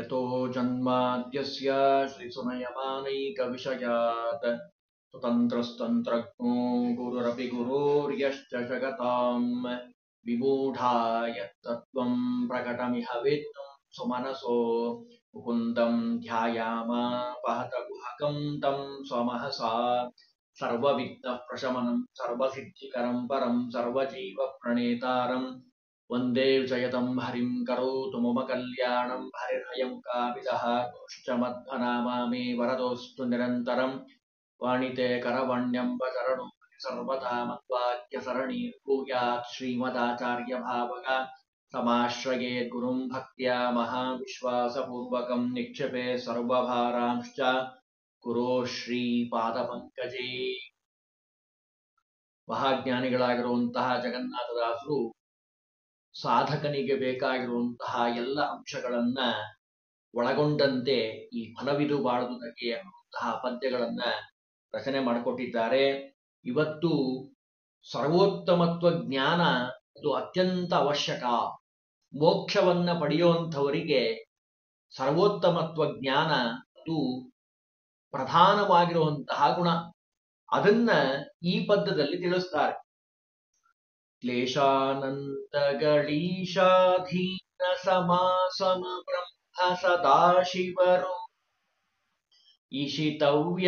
यतो जन्माद्यस्य श्रीसुनयमानैकविषयात् स्वतन्त्रस्तन्त्रज्ञो गुरुरपि गुरोर्यश्च जगताम् विमूढाय तत्त्वं प्रकटमिह वेत्तुं सुमनसो मुकुन्दं ध्यायामापहतगुहकं तं स्वमहसा सर्वविघ्नप्रशमनं सर्वसिद्धिकरं परं सर्वजीवप्रणेतारं वन्दे विजयतं हरिं करोतु मम कल्याणं हरिर्हयं काविदः गोश्चमध्वनामा मे वरदोऽस्तु निरन्तरं वाणिते करवण्यम्बचरणो सर्वदा मद्वाक्यसरणीर्भूयात् श्रीमदाचार्यभावगा समाश्रयेत् गुरुं भक्त्या महाविश्वासपूर्वकं निक्षेपे सर्वभारांश्च गुरो ಶ್ರೀಪಾದಪಂಕಜೇ. ಮಹಾಜ್ಞಾನಿಗಳಾಗಿರುವಂತಹ ಜಗನ್ನಾಥದಾಸರು ಸಾಧಕನಿಗೆ ಬೇಕಾಗಿರುವಂತಹ ಎಲ್ಲ ಅಂಶಗಳನ್ನ ಒಳಗೊಂಡಂತೆ ಈ ಫಲವಿದು ಬಾಳುವುದಕ್ಕೆ ಅನ್ನುವಂತಹ ಪದ್ಯಗಳನ್ನ ರಚನೆ ಮಾಡಿಕೊಟ್ಟಿದ್ದಾರೆ. ಇವತ್ತು ಸರ್ವೋತ್ತಮತ್ವ ಜ್ಞಾನ ಅದು ಅತ್ಯಂತ ಅವಶ್ಯಕ. ಮೋಕ್ಷವನ್ನ ಪಡೆಯುವಂಥವರಿಗೆ ಸರ್ವೋತ್ತಮತ್ವ ಜ್ಞಾನ ಅದು ಪ್ರಧಾನವಾಗಿರುವಂತಹ ಗುಣ. ಅದನ್ನ ಈ ಪದ್ಯದಲ್ಲಿ ತಿಳಿಸ್ತಾರೆ. ಕ್ಲೇಶಾನಂದಗಳೀಶಾಧೀನ ಸಮಾಸಮ ಬ್ರಹ್ಮ ಸದಾಶಿವರು ಈಶಿತವ್ಯ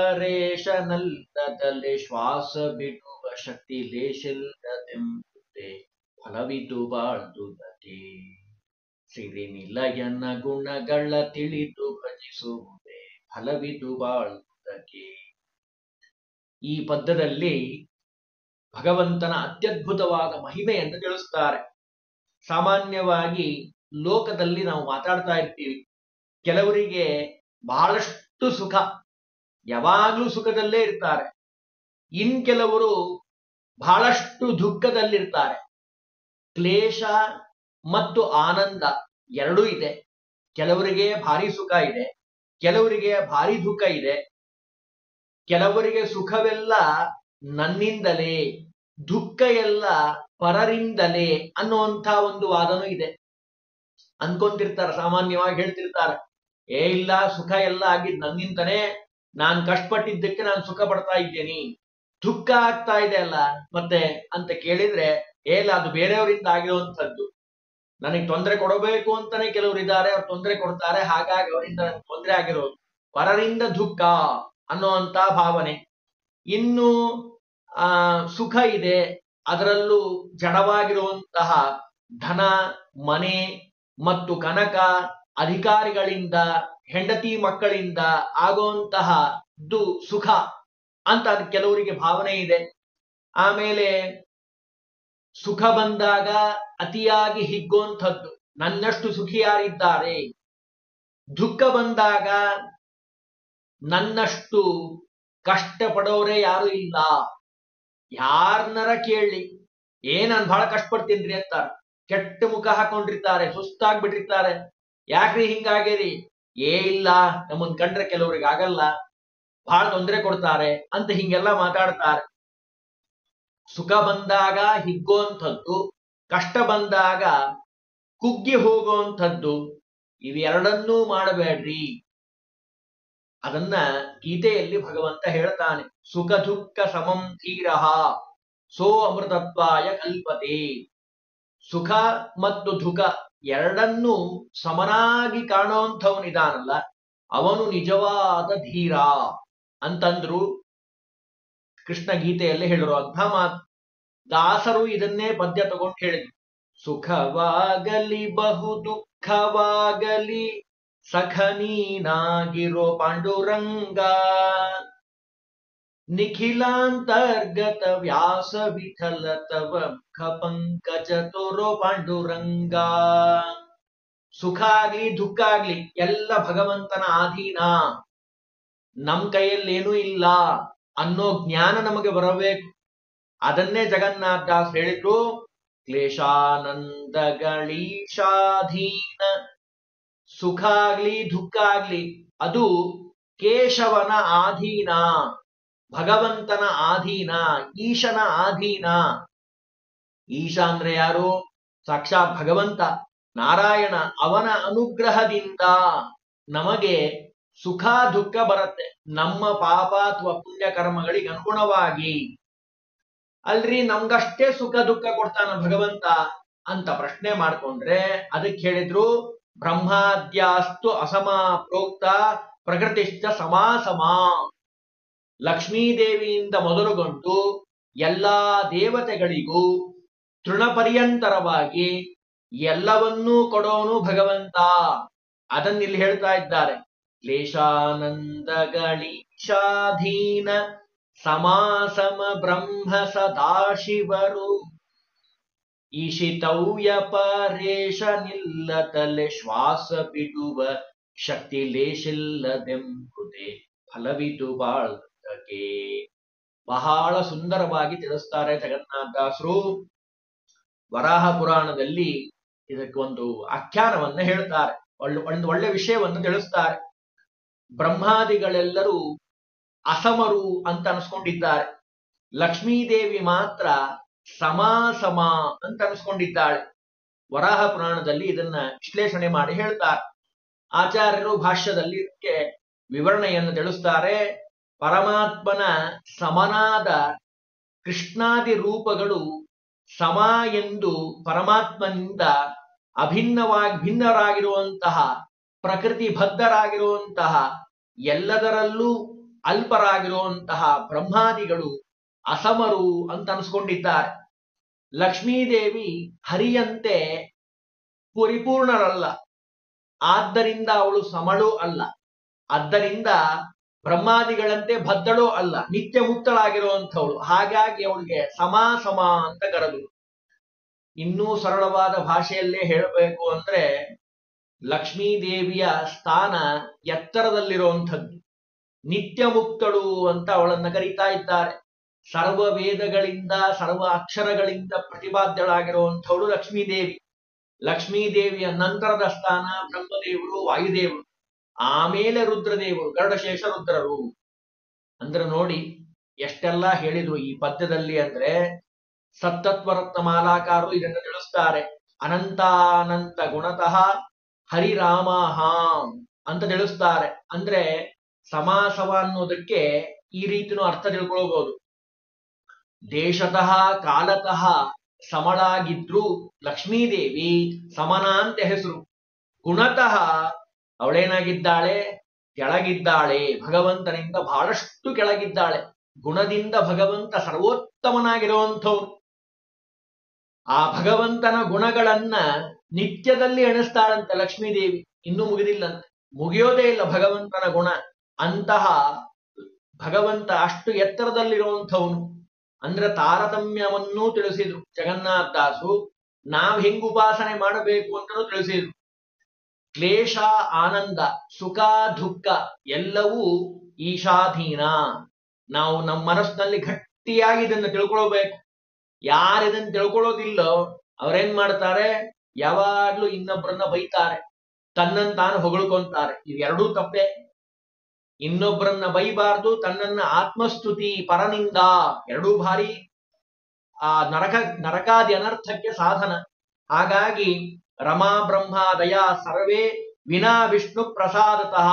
ಪರೇಶನಲ್ಲದಲೆ ಶ್ವಾಸ ಬಿಡುವ ಶಕ್ತಿ ಲೇಶಿಲ್ಲದೆಂಬುದೇ ಫಲವಿದು ಬಾಳ್ದುದಕ್ಕೆ ಸಿರಿನಿಲಯನ ಗುಣಗಳ ತಿಳಿದು ಭಜಿಸುವುದೇ ಫಲವಿದು ಬಾಳ್ದುದಕ್ಕೆ. ಈ ಪದ್ಯದಲ್ಲಿ ಭಗವಂತನ ಅತ್ಯದ್ಭುತವಾದ ಮಹಿಮೆಯನ್ನು ತಿಳಿಸುತ್ತಾರೆ. ಸಾಮಾನ್ಯವಾಗಿ ಲೋಕದಲ್ಲಿ ನಾವು ಮಾತಾಡ್ತಾ ಇರ್ತೀವಿ, ಕೆಲವರಿಗೆ ಬಹಳಷ್ಟು ಸುಖ, ಯಾವಾಗ್ಲೂ ಸುಖದಲ್ಲೇ ಇರ್ತಾರೆ. ಇನ್ ಕೆಲವರು ಬಹಳಷ್ಟು ದುಃಖದಲ್ಲಿರ್ತಾರೆ. ಕ್ಲೇಶ ಮತ್ತು ಆನಂದ ಎರಡೂ ಇದೆ. ಕೆಲವರಿಗೆ ಭಾರಿ ಸುಖ ಇದೆ, ಕೆಲವರಿಗೆ ಭಾರಿ ದುಃಖ ಇದೆ. ಕೆಲವರಿಗೆ ಸುಖವೆಲ್ಲ ನನ್ನಿಂದಲೇ, ದುಃಖ ಎಲ್ಲ ಪರರಿಂದಲೇ ಅನ್ನುವಂಥ ಒಂದು ವಾದನೂ ಇದೆ. ಅನ್ಕೊಂತಿರ್ತಾರೆ, ಸಾಮಾನ್ಯವಾಗಿ ಹೇಳ್ತಿರ್ತಾರೆ, ಇಲ್ಲ ಸುಖ ಎಲ್ಲ ಆಗಿದ್ ನನ್ನಿಂದನೇ, ನಾನ್ ಕಷ್ಟಪಟ್ಟಿದ್ದಕ್ಕೆ ನಾನು ಸುಖ ಪಡ್ತಾ ಇದ್ದೇನೆ, ದುಃಖ ಆಗ್ತಾ ಇದೆ ಅಲ್ಲ ಮತ್ತೆ ಅಂತ ಕೇಳಿದ್ರೆ, ಇಲ್ಲ ಅದು ಬೇರೆಯವರಿಂದ ಆಗಿರುವಂಥದ್ದು, ನನಗೆ ತೊಂದರೆ ಕೊಡಬೇಕು ಅಂತಾನೆ ಕೆಲವರು ಇದ್ದಾರೆ, ಅವ್ರು ತೊಂದರೆ ಕೊಡ್ತಾರೆ, ಹಾಗಾಗಿ ಅವರಿಂದ ನನಗೆ ತೊಂದರೆ ಆಗಿರೋದು, ಪರರಿಂದ ದುಃಖ ಅನ್ನುವಂತ ಭಾವನೆ. ಇನ್ನು ಸುಖ ಇದೆ, ಅದರಲ್ಲೂ ಜಡವಾಗಿರುವಂತಹ ಧನ, ಮನೆ ಮತ್ತು ಕನಕ, ಅಧಿಕಾರಿಗಳಿಂದ, ಹೆಂಡತಿ ಮಕ್ಕಳಿಂದ ಆಗುವಂತಹದ್ದು ಸುಖ ಅಂತ ಅದು ಕೆಲವರಿಗೆ ಭಾವನೆ ಇದೆ. ಆಮೇಲೆ ಸುಖ ಬಂದಾಗ ಅತಿಯಾಗಿ ಹಿಗ್ಗುವಂಥದ್ದು, ನನ್ನಷ್ಟು ಸುಖಿ ಯಾರಿದ್ದಾರೆ. ದುಃಖ ಬಂದಾಗ ನನ್ನಷ್ಟು ಕಷ್ಟಪಡೋರೇ ಯಾರು ಇಲ್ಲ. ಯಾರನ್ನರ ಕೇಳಿ, ನಾನು ಬಹಳ ಕಷ್ಟಪಡ್ತೀನ್ರಿ ಅಂತಾರ, ಕೆಟ್ಟ ಮುಖ ಹಾಕೊಂಡಿರ್ತಾರೆ, ಸುಸ್ತಾಗ್ಬಿಟ್ಟಿರ್ತಾರೆ. ಯಾಕ್ರಿ ಹಿಂಗಾಗೇರಿ? ಇಲ್ಲ ನಮ್ಮನ್ ಕಂಡ್ರೆ ಕೆಲವ್ರಿಗೆ ಆಗಲ್ಲ, ಬಹಳ ತೊಂದರೆ ಕೊಡ್ತಾರೆ ಅಂತ ಹಿಂಗೆಲ್ಲ ಮಾತಾಡ್ತಾರೆ. ಸುಖ ಬಂದಾಗ ಹಿಗ್ಗುವಂಥದ್ದು, ಕಷ್ಟ ಬಂದಾಗ ಕುಗ್ಗಿ ಹೋಗುವಂಥದ್ದು, ಇವೆರಡನ್ನೂ ಮಾಡಬೇಡ್ರಿ. ಅದನ್ನ ಗೀತೆಯಲ್ಲಿ ಭಗವಂತ ಹೇಳ್ತಾನೆ. ಸುಖ ದುಃಖ ಸಮಂ ಧೀರಃ ಸೋ ಅಮೃತತ್ವಾಯ ಕಲ್ಪತೆ. ಸುಖ ಮತ್ತು ದುಃಖ ಎರಡನ್ನೂ ಸಮನಾಗಿ ಕಾಣುವಂಥವನಿದಾನಲ್ಲ, ಅವನು ನಿಜವಾದ ಧೀರ ಅಂತಂದ್ರು. ಕೃಷ್ಣ ಗೀತೆಯಲ್ಲಿ ಹೇಳಿರುವಂಥ ಮಾತು. ದಾಸರು ಇದನ್ನೇ ಪದ್ಯ ತಗೊಂಡು ಹೇಳಿದ್ರು. ಸುಖವಾಗಲಿ ಬಹು ದುಃಖವಾಗಲಿ ಸಖನೀನಾಗಿರೋ ಪಾಂಡುರಂಗ, ನಿಖಿಲಾಂತರ್ಗತ ವ್ಯಾಸ ವಿಠಲ ತವ ಮುಖ ಪಂಕಜ ತೋರೋ ಪಾಂಡುರಂಗ. ಸುಖ ಆಗ್ಲಿ ದುಃಖ ಆಗ್ಲಿ ಎಲ್ಲ ಭಗವಂತನ ಆಧೀನ, ನಮ್ ಕೈಯಲ್ಲೇನೂ ಇಲ್ಲ ಅನ್ನೋ ಜ್ಞಾನ ನಮಗೆ ಬರಬೇಕು. ಅದನ್ನೇ ಜಗನ್ನಾಥದಾಸ್ ಹೇಳಿದ್ರು. ಕ್ಲೇಶಾನಂದಗಳೀಶಾಧೀನ, ಸುಖ ಆಗ್ಲಿ ದುಃಖ ಆಗ್ಲಿ ಅದು ಕೇಶವನ ಆಧೀನ, ಭಗವಂತನ ಆಧೀನ, ಈಶನ ಆಧೀನ. ಈಶ ಅಂದ್ರೆ ಯಾರು? ಸಾಕ್ಷಾತ್ ಭಗವಂತ. ನಾರಾಯಣ ಅವನ ಅನುಗ್ರಹದಿಂದ ನಮಗೆ ಸುಖ ದುಃಖ ಬರುತ್ತೆ, ನಮ್ಮ ಪಾಪ ಅಥವಾ ಪುಣ್ಯ ಕರ್ಮಗಳಿಗೆ ಅನುಗುಣವಾಗಿ. ಅಲ್ರಿ ನಮ್ಗಷ್ಟೇ ಸುಖ ದುಃಖ ಕೊಡ್ತಾನ ಭಗವಂತ ಅಂತ ಪ್ರಶ್ನೆ ಮಾಡ್ಕೊಂಡ್ರೆ ಅದಕ್ಕೆ ಹೇಳಿದ್ರು ಬ್ರಹ್ಮಾದ್ಯಾಸ್ತು ಅಸಮ ಪ್ರೋಕ್ತ ಪ್ರಕೃತಿಶ್ಚ ಸಮಾಸಮ. ಲಕ್ಷ್ಮೀದೇವಿಯಿಂದ ಮೊದಲುಗೊಂಡು ಎಲ್ಲಾ ದೇವತೆಗಳಿಗೂ ತೃಣಪರ್ಯಂತರವಾಗಿ ಎಲ್ಲವನ್ನೂ ಕೊಡೋನು ಭಗವಂತ. ಅದನ್ನಿಲ್ಲಿ ಹೇಳ್ತಾ ಇದ್ದಾರೆ. ಕ್ಲೇಶಾನಂದಗಳೀಶಾಧೀನ ಸಮಾಸಮ ಬ್ರಹ್ಮ ಸದಾಶಿವರು ಈಶಿತವ್ಯ ಪರೇಶ ನಿಲ್ಲತಲೆ ಶ್ವಾಸ ಬಿಡುವ ಶಕ್ತಿ ಲೇಶಿಲ್ಲದೆಂಬುದೇ ಫಲವಿದು ಬಾಳ್ದಕ್ಕೆ. ಬಹಳ ಸುಂದರವಾಗಿ ತಿಳಿಸ್ತಾರೆ ಜಗನ್ನಾಥದಾಸರು. ವರಾಹ ಪುರಾಣದಲ್ಲಿ ಇದಕ್ಕೆ ಒಂದು ಆಖ್ಯಾನವನ್ನ ಹೇಳ್ತಾರೆ, ಒಂದು ಒಳ್ಳೆ ವಿಷಯವನ್ನು ತಿಳಿಸ್ತಾರೆ. ಬ್ರಹ್ಮಾದಿಗಳೆಲ್ಲರೂ ಅಸಮರು ಅಂತ ಅನ್ಸ್ಕೊಂಡಿದ್ದಾರೆ, ಲಕ್ಷ್ಮೀದೇವಿ ಮಾತ್ರ ಸಮಾಸಮ ಅಂತ ಅನ್ಸ್ಕೊಂಡಿದ್ದಾಳೆ. ವರಾಹ ಪುರಾಣದಲ್ಲಿ ಇದನ್ನ ವಿಶ್ಲೇಷಣೆ ಮಾಡಿ ಹೇಳ್ತಾರೆ. ಆಚಾರ್ಯರು ಭಾಷ್ಯದಲ್ಲಿ ಇದಕ್ಕೆ ವಿವರಣೆಯನ್ನು ತಿಳಿಸ್ತಾರೆ. ಪರಮಾತ್ಮನ ಸಮನಾದ ಕೃಷ್ಣಾದಿ ರೂಪಗಳು ಸಮ ಎಂದು ಪರಮಾತ್ಮನಿಂದ ಭಿನ್ನರಾಗಿರುವಂತಹ ಪ್ರಕೃತಿ ಬದ್ಧರಾಗಿರುವಂತಹ ಎಲ್ಲದರಲ್ಲೂ ಅಲ್ಪರಾಗಿರುವಂತಹ ಬ್ರಹ್ಮಾದಿಗಳು ಅಸಮರು ಅಂತ ಅನ್ಸ್ಕೊಂಡಿದ್ದಾರೆ. ಲಕ್ಷ್ಮೀದೇವಿ ಹರಿಯಂತೆ ಪರಿಪೂರ್ಣರಲ್ಲ, ಆದ್ದರಿಂದ ಅವಳು ಸಮಳೂ ಅಲ್ಲ, ಆದ್ದರಿಂದ ಬ್ರಹ್ಮಾದಿಗಳಂತೆ ಬದ್ಧಳೂ ಅಲ್ಲ, ನಿತ್ಯ ಮುಕ್ತಳಾಗಿರುವಂಥವಳು. ಹಾಗಾಗಿ ಅವಳಿಗೆ ಸಮ ಅಂತ ಕರೆದು. ಇನ್ನೂ ಸರಳವಾದ ಭಾಷೆಯಲ್ಲೇ ಹೇಳಬೇಕು ಅಂದ್ರೆ ಲಕ್ಷ್ಮೀದೇವಿಯ ಸ್ಥಾನ ಎತ್ತರದಲ್ಲಿರುವಂಥದ್ದು, ನಿತ್ಯ ಮುಕ್ತಳು ಅಂತ ಅವಳನ್ನ ಕರೀತಾ ಇದ್ದಾರೆ. ಸರ್ವ ವೇದಗಳಿಂದ ಸರ್ವ ಅಕ್ಷರಗಳಿಂದ ಪ್ರತಿಪಾದ್ಯಳಾಗಿರುವಂಥವಳು ಲಕ್ಷ್ಮೀದೇವಿ. ಲಕ್ಷ್ಮೀದೇವಿಯ ನಂತರದ ಸ್ಥಾನ ಬ್ರಹ್ಮದೇವರು, ವಾಯುದೇವರು, ಆಮೇಲೆ ರುದ್ರದೇವರು, ಗರುಡಶೇಷ ರುದ್ರರು. ಅಂದ್ರೆ ನೋಡಿ ಎಷ್ಟೆಲ್ಲ ಹೇಳಿದ್ರು ಈ ಪದ್ಯದಲ್ಲಿ. ಅಂದ್ರೆ ಸತ್ತತ್ವರತ್ನ ಮಾಲಾಕಾರರು ಇದನ್ನು ತಿಳಿಸ್ತಾರೆ. ಅನಂತಾನಂತ ಗುಣತಃ ಹರಿರಾಮಃ ಅಂತ ತಿಳಿಸ್ತಾರೆ. ಅಂದ್ರೆ ಸಮಾಸವ ಅನ್ನೋದಕ್ಕೆ ಈ ರೀತಿನೂ ಅರ್ಥ ತಿಳ್ಕೊಳ್ಬಹುದು. ದೇಶತಃ ಕಾಲತಃ ಸಮಳಾಗಿದ್ರು ಲಕ್ಷ್ಮೀದೇವಿ ಸಮನ ಅಂತ ಹೆಸರು. ಗುಣತಃ ಅವಳೇನಾಗಿದ್ದಾಳೆ? ಕೆಳಗಿದ್ದಾಳೆ, ಭಗವಂತನಿಂದ ಬಹಳಷ್ಟು ಕೆಳಗಿದ್ದಾಳೆ. ಗುಣದಿಂದ ಭಗವಂತ ಸರ್ವೋತ್ತಮನಾಗಿರುವಂಥವ್ರು. ಆ ಭಗವಂತನ ಗುಣಗಳನ್ನ ನಿತ್ಯದಲ್ಲಿ ಎಣಿಸ್ತಾಳಂತೆ ಲಕ್ಷ್ಮೀದೇವಿ. ಇನ್ನೂ ಮುಗಿದಿಲ್ಲಂತೆ, ಮುಗಿಯೋದೇ ಇಲ್ಲ ಭಗವಂತನ ಗುಣ. ಅಂತಹ ಭಗವಂತ ಅಷ್ಟು ಎತ್ತರದಲ್ಲಿರುವಂಥವನು. ಅಂದ್ರೆ ತಾರತಮ್ಯವನ್ನೂ ತಿಳಿಸಿದ್ರು ಜಗನ್ನಾಥದಾಸರು. ನಾವ್ ಹೆಂಗ್ ಉಪಾಸನೆ ಮಾಡಬೇಕು ಅಂತಲೂ ತಿಳಿಸಿದ್ರು. ಕ್ಲೇಶ ಆನಂದ, ಸುಖ ದುಃಖ ಎಲ್ಲವೂ ಈಶಾಧೀನ. ನಾವು ನಮ್ಮ ಮನಸ್ಸಿನಲ್ಲಿ ಗಟ್ಟಿಯಾಗಿ ಇದನ್ನು ತಿಳ್ಕೊಳ್ಬೇಕು. ಯಾರಿದನ್ನು ತಿಳ್ಕೊಳ್ಳೋದಿಲ್ಲೋ ಅವ್ರೇನ್ ಮಾಡ್ತಾರೆ? ಯಾವಾಗ್ಲೂ ಇನ್ನೊಬ್ಬರನ್ನ ಬೈತಾರೆ, ತನ್ನನ್ನು ತಾನು ಹೊಗಳ್ಕೊಂತಾರೆ. ಇವೆರಡೂ ತಪ್ಪೆ. ಇನ್ನೊಬ್ಬರನ್ನ ಬೈಬಾರ್ದು, ತನ್ನನ್ನ ಆತ್ಮಸ್ತುತಿ ಪರನಿಂದ ಎರಡೂ ಭಾರಿ ನರಕಾದಿ ಅನರ್ಥಕ್ಕೆ ಸಾಧನ. ಹಾಗಾಗಿ ರಮಾ ಬ್ರಹ್ಮ ದಯಾ ಸರ್ವೇ ವಿನಾ ವಿಷ್ಣು ಪ್ರಸಾದತಃ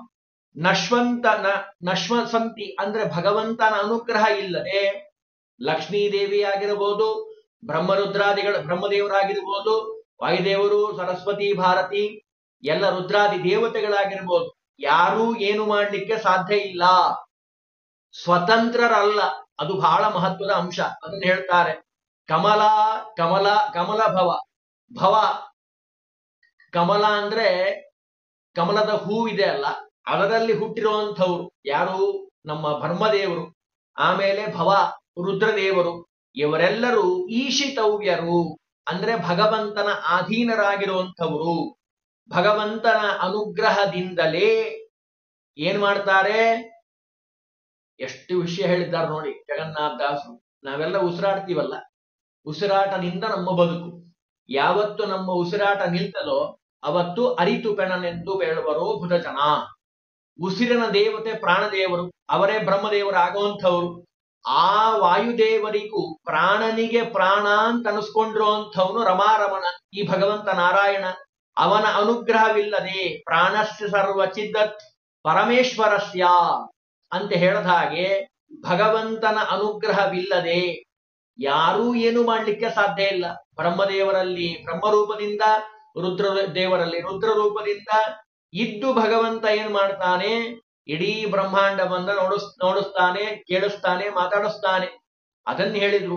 ನಶ್ವಸಂತಿ. ಅಂದ್ರೆ ಭಗವಂತನ ಅನುಗ್ರಹ ಇಲ್ಲದೆ ಲಕ್ಷ್ಮೀದೇವಿ ಆಗಿರಬಹುದು, ಬ್ರಹ್ಮದೇವರಾಗಿರ್ಬೋದು, ವಾಯುದೇವರು, ಸರಸ್ವತಿ, ಭಾರತಿ, ಎಲ್ಲ ರುದ್ರಾದಿ ದೇವತೆಗಳಾಗಿರ್ಬೋದು, ಯಾರೂ ಏನು ಮಾಡ್ಲಿಕ್ಕೆ ಸಾಧ್ಯ ಇಲ್ಲ. ಸ್ವತಂತ್ರರಲ್ಲ. ಅದು ಬಹಳ ಮಹತ್ವದ ಅಂಶ. ಅದನ್ನು ಹೇಳ್ತಾರೆ. ಕಮಲ ಕಮಲ ಕಮಲ ಭವ. ಭವ ಕಮಲ ಅಂದ್ರೆ ಕಮಲದ ಹೂ ಇದೆ ಅಲ್ಲ, ಅದರಲ್ಲಿ ಹುಟ್ಟಿರುವಂಥವ್ರು ಯಾರು? ನಮ್ಮ ಬ್ರಹ್ಮದೇವರು. ಆಮೇಲೆ ಭವ ರುದ್ರದೇವರು. ಇವರೆಲ್ಲರೂ ಈಶಿತವ್ಯರು, ಅಂದ್ರೆ ಭಗವಂತನ ಅಧೀನರಾಗಿರುವಂಥವರು. ಭಗವಂತನ ಅನುಗ್ರಹದಿಂದಲೇ ಏನ್ ಮಾಡ್ತಾರೆ? ಎಷ್ಟು ವಿಷಯ ಹೇಳಿದ್ದಾರೆ ನೋಡಿ ಜಗನ್ನಾಥದಾಸರು. ನಾವೆಲ್ಲ ಉಸಿರಾಡ್ತೀವಲ್ಲ, ಉಸಿರಾಟದಿಂದ ನಮ್ಮ ಬದುಕು. ಯಾವತ್ತು ನಮ್ಮ ಉಸಿರಾಟ ನಿಲ್ತದೋ ಅವತ್ತು ಅರಿತು ಪೆಣನೆಂದು ಬೇಳುವರೋ ಬುಧಜನ. ಉಸಿರಿನ ದೇವತೆ ಪ್ರಾಣದೇವರು, ಅವರೇ ಬ್ರಹ್ಮದೇವರು ಆಗುವಂಥವ್ರು. ಆ ವಾಯುದೇವರಿಗೂ ಪ್ರಾಣನಿಗೆ ಪ್ರಾಣ ಅಂತ ಅನಿಸ್ಕೊಂಡಿರುವಂಥವನು ರಮಾರಮಣ ಈ ಭಗವಂತ ನಾರಾಯಣ. ಅವನ ಅನುಗ್ರಹವಿಲ್ಲದೆ ಪ್ರಾಣಸ್ಯ ಸರ್ವಚಿದತ್ ಪರಮೇಶ್ವರಸ್ಯ ಅಂತ ಹೇಳಿದ ಹಾಗೆ ಭಗವಂತನ ಅನುಗ್ರಹವಿಲ್ಲದೆ ಯಾರೂ ಏನು ಮಾಡ್ಲಿಕ್ಕೆ ಸಾಧ್ಯ ಇಲ್ಲ. ಬ್ರಹ್ಮದೇವರಲ್ಲಿ ಬ್ರಹ್ಮರೂಪದಿಂದ, ರುದ್ರ ದೇವರಲ್ಲಿ ರುದ್ರ ರೂಪದಿಂದ ಇದ್ದು ಭಗವಂತ ಏನ್ ಮಾಡ್ತಾನೆ, ಇಡೀ ಬ್ರಹ್ಮಾಂಡವನ್ನ ನೋಡಿಸ್ತಾನೆ, ಕೇಳಿಸ್ತಾನೆ, ಮಾತಾಡಿಸ್ತಾನೆ. ಅದನ್ನ ಹೇಳಿದ್ರು,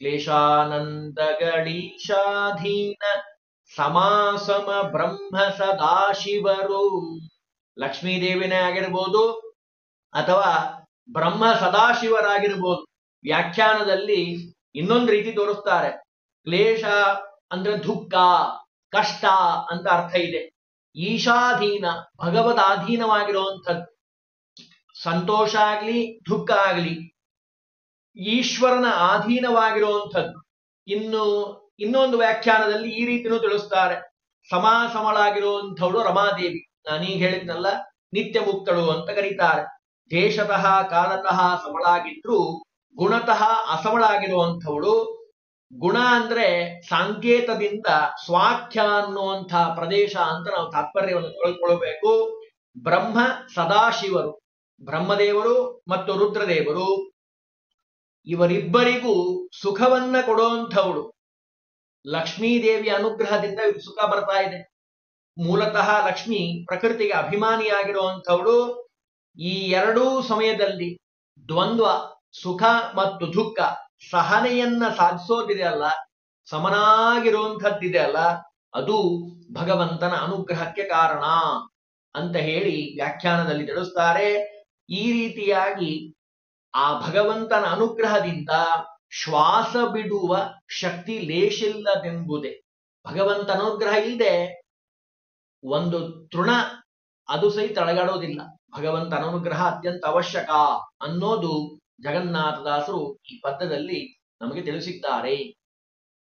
ಕ್ಲೇಶಾನಂದಗಳೀಶಾಧೀನ ಸಮಾಸಮ ಬ್ರಹ್ಮ ಸದಾಶಿವರು. ಲಕ್ಷ್ಮೀದೇವಿನೇ ಆಗಿರ್ಬೋದು ಅಥವಾ ಬ್ರಹ್ಮ ಸದಾಶಿವರಾಗಿರ್ಬೋದು. ವ್ಯಾಖ್ಯಾನದಲ್ಲಿ ಇನ್ನೊಂದು ರೀತಿ ತೋರಿಸ್ತಾರೆ. ಕ್ಲೇಶ ಅಂದ್ರೆ ದುಃಖ, ಕಷ್ಟ ಅಂತ ಅರ್ಥ ಇದೆ. ಈಶಾಧೀನ ಭಗವದಾಧೀನವಾಗಿರುವಂಥದ್ದು. ಸಂತೋಷ ಆಗ್ಲಿ ದುಃಖ ಆಗ್ಲಿ ಈಶ್ವರನ ಅಧೀನವಾಗಿರುವಂಥದ್ದು. ಇನ್ನೊಂದು ವ್ಯಾಖ್ಯಾನದಲ್ಲಿ ಈ ರೀತಿನೂ ತಿಳಿಸ್ತಾರೆ. ಸಮಾಸಮಳಾಗಿರುವಂಥವಳು ರಮಾದೇವಿ. ನಾನೀಗ ಹೇಳಿದ್ನಲ್ಲ, ನಿತ್ಯ ಮುಕ್ತಳು ಅಂತ ಕರೀತಾರೆ. ದೇಶತಃ ಕಾಲತಃ ಸಮಳಾಗಿದ್ರು ಗುಣತಃ ಅಸಮಳಾಗಿರುವಂಥವಳು. ಗುಣ ಅಂದ್ರೆ ಸಾಂಕೇತದಿಂದ ಸ್ವಾಖ್ಯ ಅನ್ನುವಂಥ ಪ್ರದೇಶ ಅಂತ ನಾವು ತಾತ್ಪರ್ಯವನ್ನು ತಿಳ್ಕೊಳ್ಬೇಕು. ಬ್ರಹ್ಮ ಸದಾಶಿವರು, ಬ್ರಹ್ಮದೇವರು ಮತ್ತು ರುದ್ರದೇವರು, ಇವರಿಬ್ಬರಿಗೂ ಸುಖವನ್ನ ಕೊಡುವಂಥವಳು. ಲಕ್ಷ್ಮೀದೇವಿಯ ಅನುಗ್ರಹದಿಂದ ಸುಖ ಬರ್ತಾ ಇದೆ. ಮೂಲತಃ ಲಕ್ಷ್ಮಿ ಪ್ರಕೃತಿಗೆ ಅಭಿಮಾನಿಯಾಗಿರುವಂಥವಳು. ಈ ಎರಡೂ ಸಮಯದಲ್ಲಿ ದ್ವಂದ್ವ ಸುಖ ಮತ್ತು ದುಃಖ ಸಹನೆಯನ್ನ ಸಾಧಿಸೋದಿದೆ ಅಲ್ಲ, ಸಮನಾಗಿರುವಂಥದ್ದಿದೆ ಅಲ್ಲ, ಅದು ಭಗವಂತನ ಅನುಗ್ರಹಕ್ಕೆ ಕಾರಣ ಅಂತ ಹೇಳಿ ವ್ಯಾಖ್ಯಾನದಲ್ಲಿ ತಿಳಿಸ್ತಾರೆ. ಈ ರೀತಿಯಾಗಿ ಆ ಭಗವಂತನ ಅನುಗ್ರಹದಿಂದ ಶ್ವಾಸ ಬಿಡುವ ಶಕ್ತಿ ಲೇಶಿಲ್ಲದೆಂಬುದೇ. ಭಗವಂತನ ಅನುಗ್ರಹ ಇಲ್ಲದೆ ಒಂದು ತೃಣ ಅದು ಸಹಿತ ಅಳಗಾಡೋದಿಲ್ಲ. ಭಗವಂತನ ಅನುಗ್ರಹ ಅತ್ಯಂತ ಅವಶ್ಯಕ ಅನ್ನೋದು ಜಗನ್ನಾಥದಾಸರು ಈ ಪದ್ಯದಲ್ಲಿ ನಮಗೆ ತಿಳಿಸಿದ್ದಾರೆ.